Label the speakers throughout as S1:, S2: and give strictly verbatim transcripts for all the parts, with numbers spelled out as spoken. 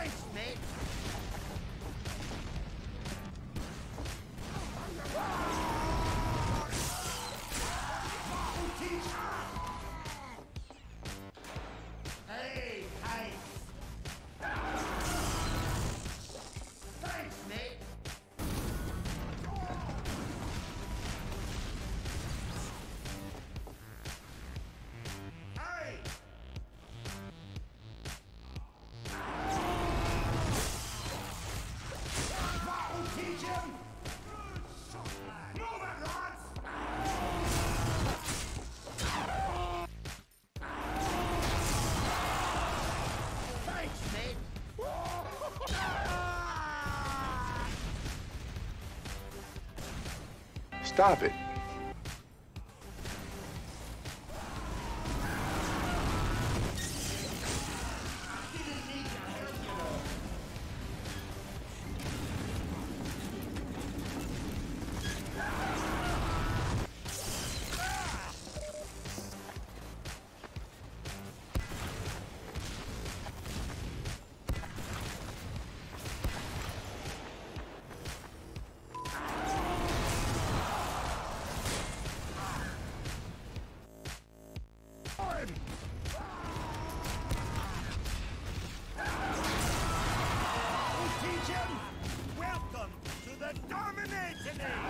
S1: Thanks, mate. Hey, hey. Thanks, mate. Hey. That'll teach him. Move it, lads. Thanks, mate.
S2: Stop it.
S1: Welcome to the Dominating Age!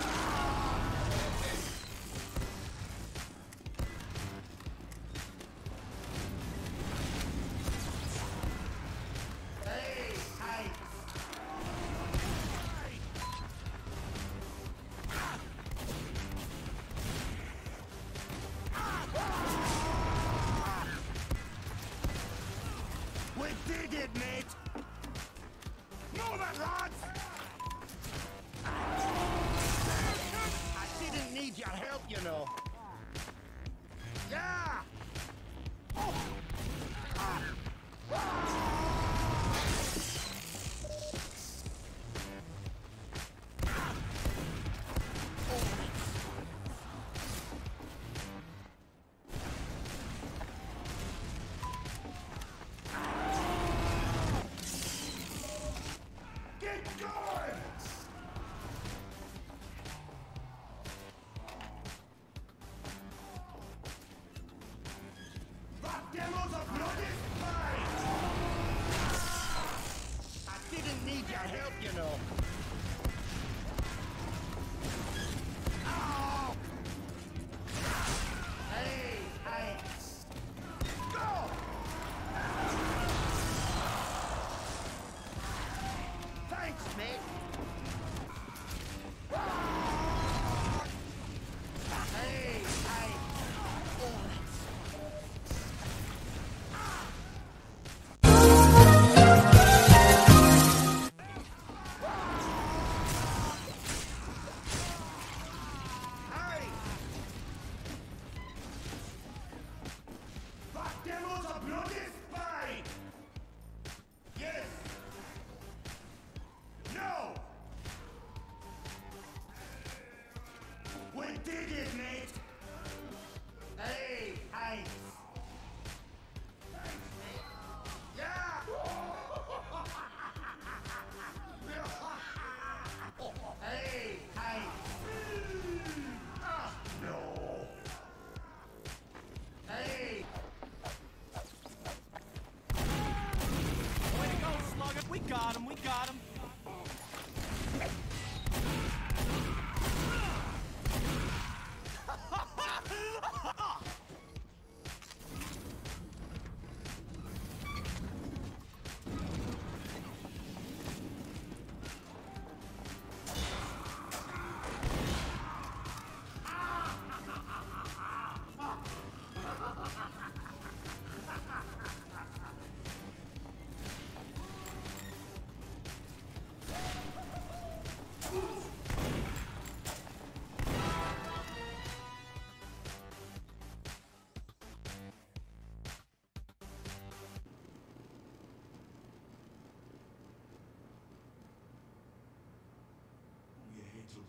S1: Hey, hey! We did it, mate! Move it, lads! I didn't need your help, you know. Yeah! Oh. Ah. Get going! That demo's a bloody spy! I didn't need your help, you know. Ow! Hey, hey! Go! Thanks, mate. Hey, hey. Oh, hey. That demo's a bloody spy. Yes. No! We did it, mate! Hey, hey! Thanks, mate! Yeah! Hey, hey! Ah, no! Hey!
S3: Way to go, Slugger. We got him, we got him.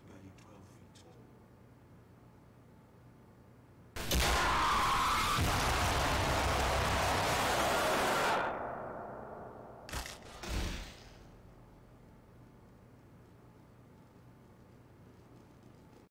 S1: Thanks,